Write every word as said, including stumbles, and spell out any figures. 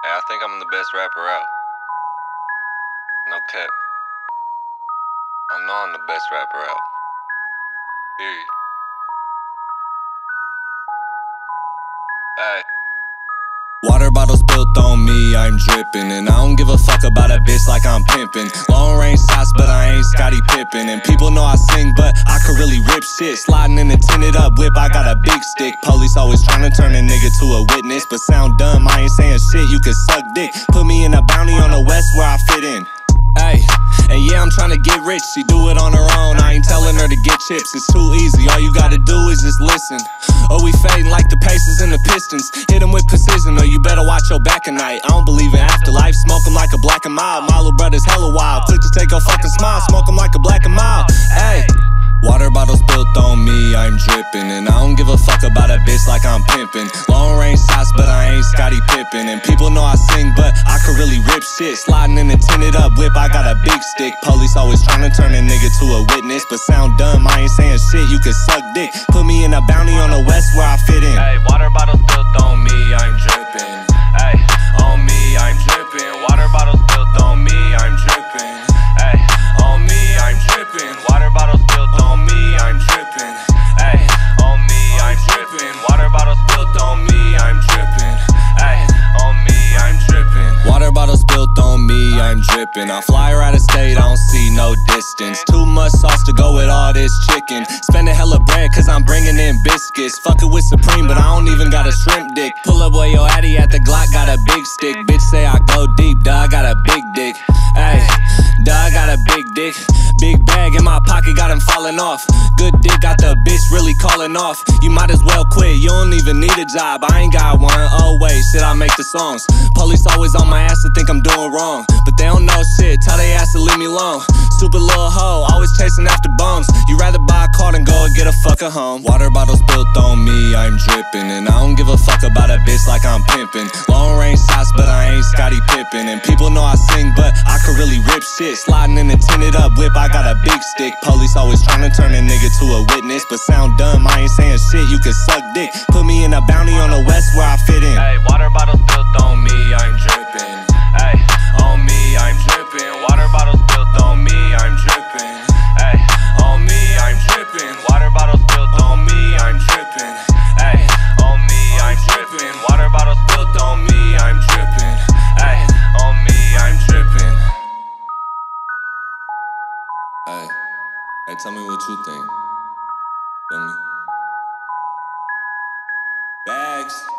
Hey, I think I'm the best rapper out. No cap. I know I'm the best rapper out. Period. Hey. Water bottles built on me, I'm dripping. And I don't give a fuck about a bitch like I'm pimping. Long range shots, but I ain't Scottie Pippen. And people know I sing, but I could really rip shit. Sliding in a tinted up whip, I got a big stick. Police always trying to turn a nigga to a witness, but sound dumb, I ain't saying shit, you can suck dick. Put me in a bounty on the west where I fit in. Hey, and yeah, I'm trying to get rich, she do it on her own. I ain't telling her to get chips, it's too easy, all you gotta do is just listen. Or we fading like the Pacers and the Pistons. Hit them with precision, or you better watch your back at night. I don't believe in afterlife, smoke them like a black and mild. My little brother's hella wild, quick to take your fucking smile. Smoke them like a black and mild, hey. Water bottles built on me, I'm dripping. And I don't give a fuck about a bitch like I'm pimping. Long range shots, but I ain't Scottie Pippen. And people know I sing, but I could really rip shit. Sliding in a tinted up whip, I got a big stick. Police always trying to turn a nigga to a witness, but sound dumb, I ain't saying shit, you can suck dick. Put me in a bounty on the west where I fit in. Hey, water bottles built on me, I'm dripping. Hey, on me, I'm dripping. Water bottles built on me, I'm dripping. Hey, on me, I'm dripping. Water bottles built on me, I'm dripping. Hey, on me, I'm dripping. Water bottles built on me, I'm dripping. Hey, on me, I'm dripping. Water bottles built on me, I'm dripping. I fly her out of state, I don't see no distance. Too much sauce to go with all this chicken. Spending hella bread cause I'm bringing in biscuits. Fuck it with Supreme, but I don't even got a shrimp dick. Pull up where your addy at the Glock, got a big stick. Bitch say I go deep, duh, I got a big dick. Ayy, duh, I got a big dick. Big bag in my pocket, got him falling off. Good dick, got the bitch really calling off. You might as well quit, you don't even need a job. I ain't got one, oh wait, shit, I make the songs. Police always on my ass to think I'm doing wrong, but they don't know shit, tell they ass to leave me alone. Stupid little hoe, always chasing after bums. You rather buy a car than go and get a fucking home. Water bottles built on me, I'm dripping. And I don't give a fuck about a bitch like I'm pimping. Long range shots, but I ain't Scottie Pippen. And people know I sing, but I could really rip shit. Sliding in a tinted up whip, I got a big stick. Police always trying to turn a nigga to a witness, but sound dumb, I ain't saying shit, you can suck dick. Put me in a bounty on the west where I fit in. Hey, water bottles built on me, I'm dripping. Hey, on me, I'm dripping. Water bottles built on me, I'm dripping. Hey, on me, I'm dripping. Water bottles built on me, I'm dripping. Hey, on me, I'm dripping. Water bottles built on me, I'm dripping. Hey, on me, I'm dripping. Hey, hey, tell me what you think. Feel me? Bags.